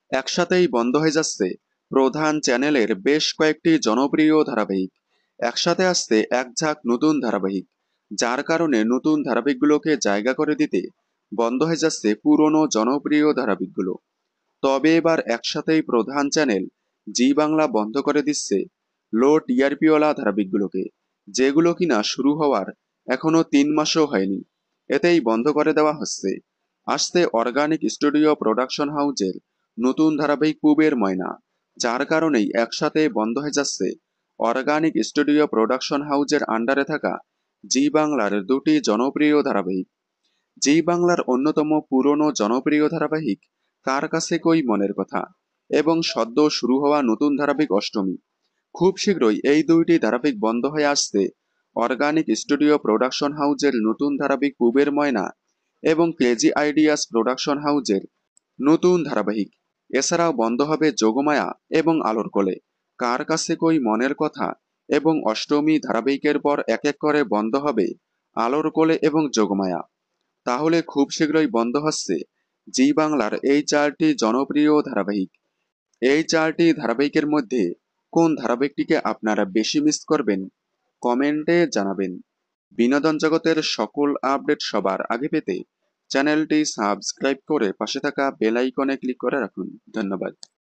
একসাথেই বন্ধ হয়ে যাচ্ছে প্রধান চ্যানেলের বেশ কয়েকটি জনপ্রিয় ধারাবাহিক। একসাথে আসছে এক ঝাঁক নতুন ধারাবাহিক, যার কারণে নতুন ধারাবাহিকগুলোকে জায়গা করে দিতে বন্ধ হয়ে যাচ্ছে পুরনো জনপ্রিয় ধারাবাহিকগুলো। তবে এবার একসাথেই প্রধান চ্যানেল জি বাংলা বন্ধ করে দিচ্ছে লো টিআরপিওয়ালা ধারাবাহিকগুলোকে, যেগুলো কিনা শুরু হওয়ার এখনো 3 মাসও হয়নি। এতেই বন্ধ করে দেওয়া হচ্ছে। আসছে অর্গানিক স্টুডিও প্রোডাকশন হাউজের নতুন ধারাবাহিক পুবের ময়না, যার কারণেই একসাথে বন্ধ হয়ে যাচ্ছে অর্গানিক স্টুডিও প্রোডাকশন হাউজের আন্ডারে থাকা জি বাংলার দুটি জনপ্রিয় ধারাবাহিক। জি বাংলার অন্যতম পুরনো জনপ্রিয় ধারাবাহিক কার কাছে কই মনের কথা এবং সদ্য শুরু হওয়া নতুন ধারাবাহিক অষ্টমী। খুব শীঘ্রই এই দুইটি ধারাবাহিক বন্ধ হয়ে আসছে অর্গানিক স্টুডিও প্রোডাকশন হাউজের নতুন ধারাবাহিক পুবের ময়না এবং ক্রেজি আইডিয়াস প্রোডাকশন হাউজের নতুন ধারাবাহিক। এছাড়াও বন্ধ হবে যোগমায়া এবং আলোর কোলে, কার কাছে কই মনের কথা এবং অষ্টমী ধারাবাহিকের পর এক এক করে বন্ধ হবে আলোর কোলে এবং যোগমায়া। তাহলে খুব শীঘ্রই বন্ধ হচ্ছে জি বাংলার এই 4টি জনপ্রিয় ধারাবাহিক। এই 4টি ধারাবাহিকের মধ্যে কোন ধারাবাহিকটিকে আপনারা বেশি মিস করবেন কমেন্টে জানাবেন। বিনোদন জগতের সকল আপডেট সবার আগে পেতে চ্যানেলটি সাবস্ক্রাইব করে পাশে থাকা বেল আইকনে ক্লিক করে রাখুন। ধন্যবাদ।